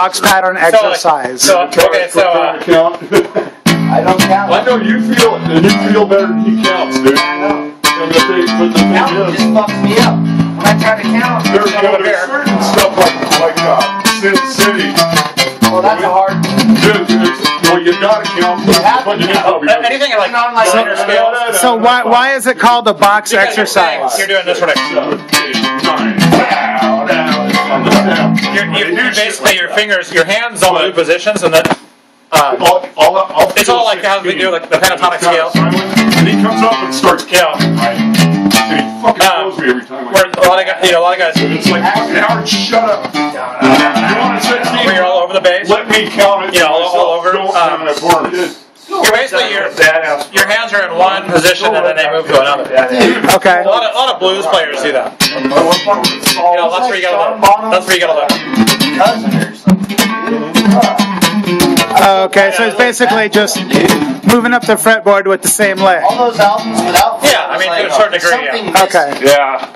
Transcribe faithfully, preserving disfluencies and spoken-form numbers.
box pattern exercise. So, like, so okay, so uh, I don't count. I know you feel it, and you feel better than he counts, dude. I know. And the thing, but the thing Counting is, just fucks me up. When I try to count, there's, you know, there's certain stuff like like uh, Sin City. well, that's a hard. Dude, it's, well, you gotta count, but, have but to you count. know, we uh, anything like on like minor scales. So why why is it called a box Because you're saying- exercise? You're doing this sort of. Seven, eight, nine. Down, down, down. You're, you're, you're basically your fingers, your hands all move positions, and then. Um, All, all, all, it's all like how we do like the pentatonic scale. And he comes up and starts counting, right? And he fucking Um, throws me every time I Where a lot of guys, you know, a lot of guys, It's like, fucking Howard, shut up. You want to say, where you're all over the base. let me count it. You know, all- myself. all over, Don't um, have an advantage. You're basically your your hands are in one position and then they move to another. Okay. A lot of a lot of blues players do that. You know, that's where you gotta look. That's where you gotta look. Cousin or something. Okay, so it's basically just moving up the fretboard with the same leg. All those albums without. Yeah, I mean, to a certain degree, yeah. something Okay. Yeah.